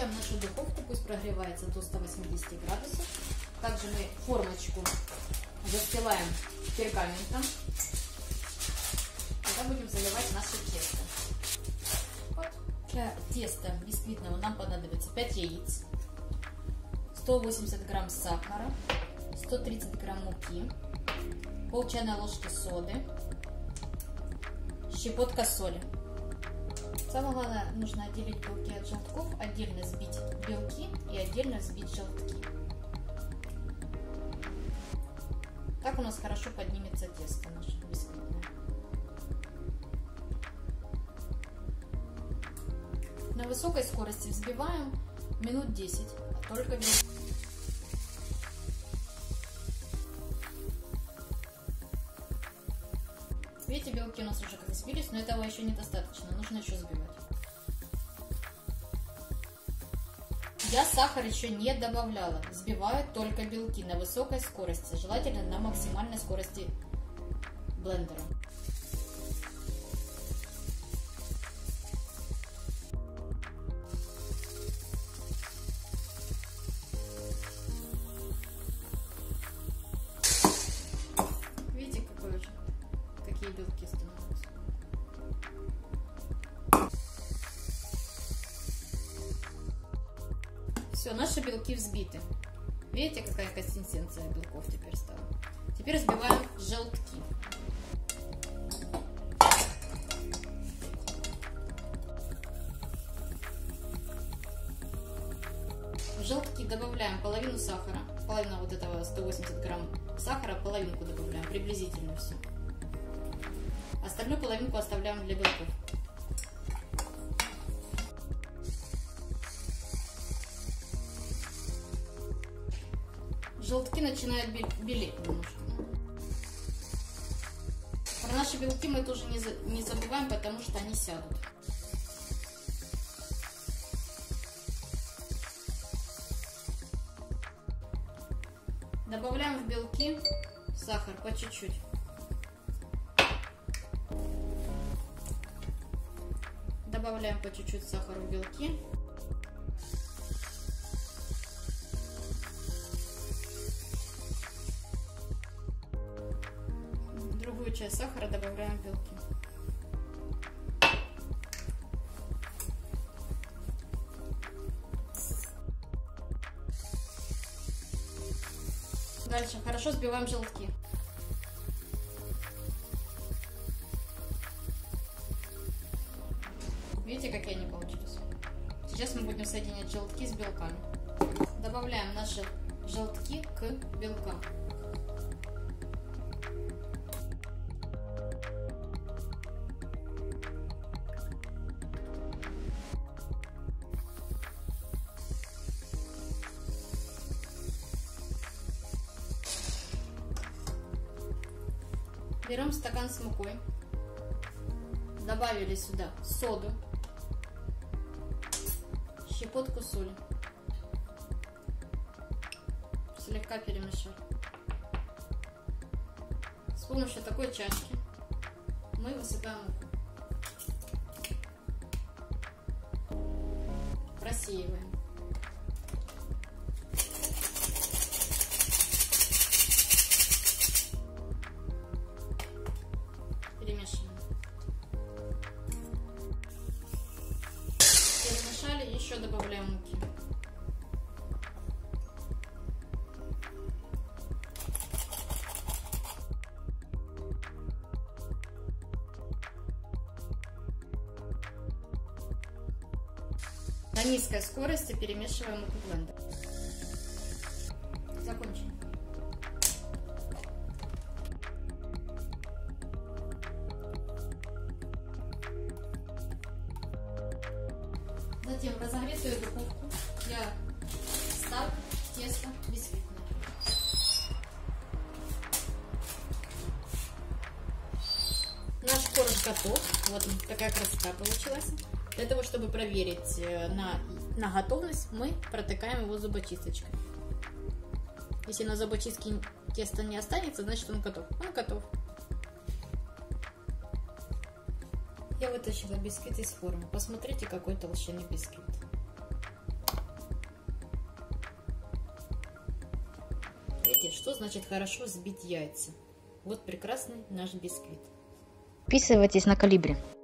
Включаем нашу духовку, пусть прогревается до 180 градусов. Также мы формочку застилаем пергаментом. Тогда будем заливать наше тесто. Вот. Для теста бисквитного нам понадобится 5 яиц, 180 грамм сахара, 130 грамм муки, пол чайной ложки соды, щепотка соли. Самое главное, нужно отделить белки от желтков, отдельно сбить белки и отдельно взбить желтки. Так у нас хорошо поднимется тесто наше бисквитное. На высокой скорости взбиваем минут 10, только белки. Видите, белки у нас уже как взбились, но этого еще недостаточно, нужно еще взбивать. Я сахар еще не добавляла, взбиваю только белки на высокой скорости, желательно на максимальной скорости блендера. Видите, какие белки становятся. Все, наши белки взбиты. Видите, какая консистенция белков теперь стала. Теперь взбиваем желтки. В желтки добавляем половину сахара, половину вот этого 180 грамм сахара, половинку добавляем, приблизительно все. Остальную половинку оставляем для белков. Желтки начинают белеть немножко. Про наши белки мы тоже не забываем, потому что они сядут. Добавляем в белки сахар по чуть-чуть. Добавляем по чуть-чуть сахара в белки. Другую часть сахара добавляем в белки. Дальше хорошо взбиваем желтки. Видите, какие они получились? Сейчас мы будем соединять желтки с белками. Добавляем наши желтки к белкам. Берем стакан с мукой, добавили сюда соду, щепотку соли, слегка перемешали. С помощью такой чашки мы высыпаем муку, просеиваем. Перемешали, еще добавляем муки. На низкой скорости перемешиваем муку в блендер. Закончим. Затем в разогретую духовку я ставлю тесто бисквитное. Наш корж готов. Вот такая красота получилась. Для того, чтобы проверить на готовность, мы протыкаем его зубочисточкой. Если на зубочистке тесто не останется, значит он готов. Он готов. Я вытащила бисквит из формы. Посмотрите, какой толщины бисквит. Что значит хорошо взбить яйца? Вот прекрасный наш бисквит. Подписывайтесь на Колибри.